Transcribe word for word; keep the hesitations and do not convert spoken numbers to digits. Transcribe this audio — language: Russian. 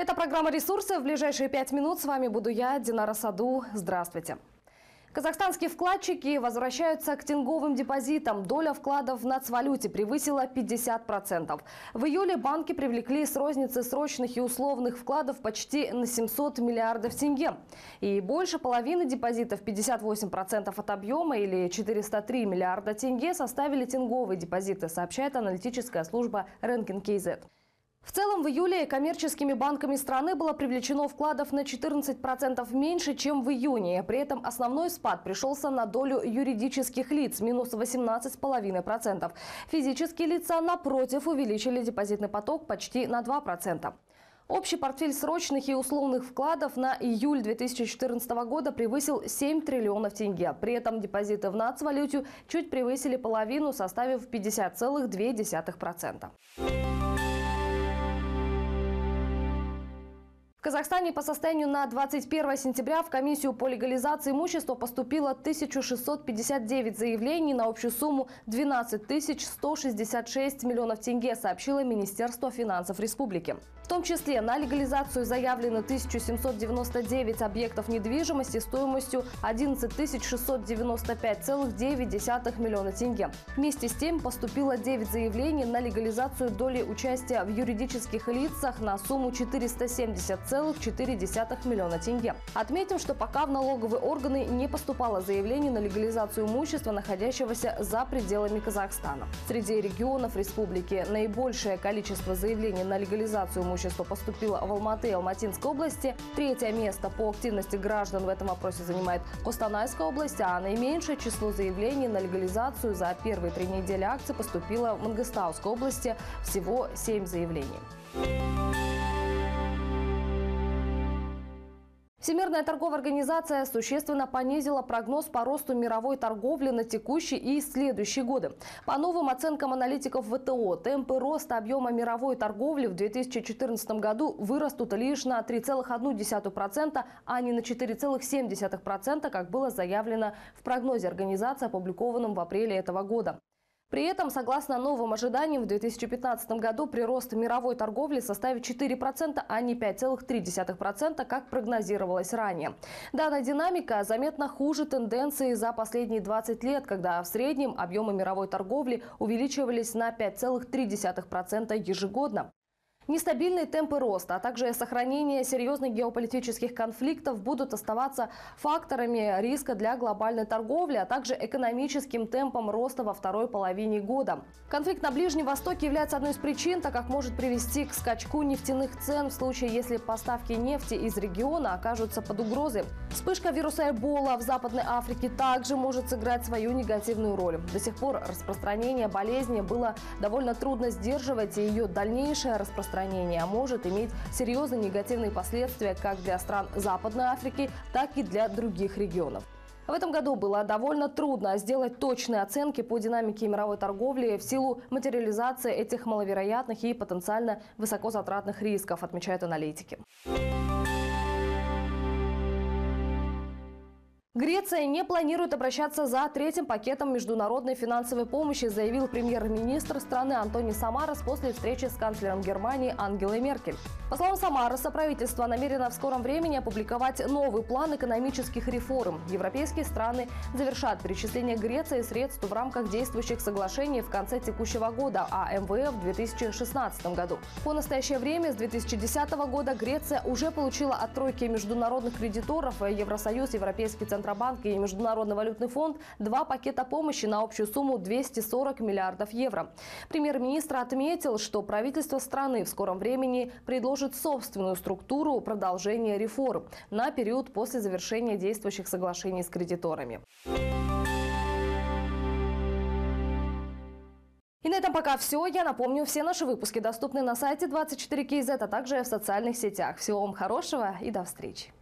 Это программа «Ресурсы». В ближайшие пять минут с вами буду я, Динара Саду. Здравствуйте. Казахстанские вкладчики возвращаются к тенговым депозитам. Доля вкладов в нацвалюте превысила пятьдесят процентов. В июле банки привлекли с розницы срочных и условных вкладов почти на семьсот миллиардов тенге. И больше половины депозитов, пятьдесят восемь процентов от объема или четыреста три миллиарда тенге, составили тенговые депозиты, сообщает аналитическая служба Ranking кей зет. В целом в июле коммерческими банками страны было привлечено вкладов на четырнадцать процентов меньше, чем в июне. При этом основной спад пришелся на долю юридических лиц – минус восемнадцать целых пять десятых процента. Физические лица, напротив, увеличили депозитный поток почти на два процента. Общий портфель срочных и условных вкладов на июль две тысячи четырнадцатого года превысил семь триллионов тенге. При этом депозиты в нацвалюте чуть превысили половину, составив пятьдесят целых две десятых процента. В Казахстане по состоянию на двадцать первое сентября в комиссию по легализации имущества поступило тысяча шестьсот пятьдесят девять заявлений на общую сумму двенадцать тысяч сто шестьдесят шесть миллионов тенге, сообщило Министерство финансов республики. В том числе на легализацию заявлено тысяча семьсот девяносто девять объектов недвижимости стоимостью одиннадцать тысяч шестьсот девяносто пять целых девять десятых миллиона тенге. Вместе с тем поступило девять заявлений на легализацию доли участия в юридических лицах на сумму четыреста семьдесят целых четыре десятых миллиона тенге. Отметим, что пока в налоговые органы не поступало заявлений на легализацию имущества, находящегося за пределами Казахстана. Среди регионов республики наибольшее количество заявлений на легализацию имущества поступило в Алматы и Алматинской области. Третье место по активности граждан в этом вопросе занимает Костанайская область, а наименьшее число заявлений на легализацию за первые три недели акций поступило в Мангыстауской области. Всего семь заявлений. Всемирная торговая организация существенно понизила прогноз по росту мировой торговли на текущий и следующие годы. По новым оценкам аналитиков вэ тэ о, темпы роста объема мировой торговли в две тысячи четырнадцатом году вырастут лишь на три целых одну десятую процента, а не на четыре целых семь десятых процента, как было заявлено в прогнозе организации, опубликованном в апреле этого года. При этом, согласно новым ожиданиям, в две тысячи пятнадцатом году прирост мировой торговли составит четыре процента, а не пять целых три десятых процента, как прогнозировалось ранее. Данная динамика заметно хуже тенденции за последние двадцать лет, когда в среднем объемы мировой торговли увеличивались на пять целых три десятых процента ежегодно. Нестабильные темпы роста, а также сохранение серьезных геополитических конфликтов будут оставаться факторами риска для глобальной торговли, а также экономическим темпом роста во второй половине года. Конфликт на Ближнем Востоке является одной из причин, так как может привести к скачку нефтяных цен в случае, если поставки нефти из региона окажутся под угрозой. Вспышка вируса Эбола в Западной Африке также может сыграть свою негативную роль. До сих пор распространение болезни было довольно трудно сдерживать, и ее дальнейшее распространение может иметь серьезные негативные последствия как для стран Западной Африки, так и для других регионов. В этом году было довольно трудно сделать точные оценки по динамике мировой торговли в силу материализации этих маловероятных и потенциально высокозатратных рисков, отмечают аналитики. Греция не планирует обращаться за третьим пакетом международной финансовой помощи, заявил премьер-министр страны Антонис Самарас после встречи с канцлером Германии Ангелой Меркель. По словам Самараса, правительство намерено в скором времени опубликовать новый план экономических реформ. Европейские страны завершат перечисление Греции средств в рамках действующих соглашений в конце текущего года, а эм вэ эф в две тысячи шестнадцатом году. По настоящее время с две тысячи десятого года Греция уже получила от тройки международных кредиторов Евросоюз, Европейский центробанк и Международный валютный фонд два пакета помощи на общую сумму двести сорок миллиардов евро. Премьер-министр отметил, что правительство страны в скором времени предложит собственную структуру продолжения реформ на период после завершения действующих соглашений с кредиторами. И на этом пока все. Я напомню, все наши выпуски доступны на сайте двадцать четыре кей зет, а также в социальных сетях. Всего вам хорошего и до встречи.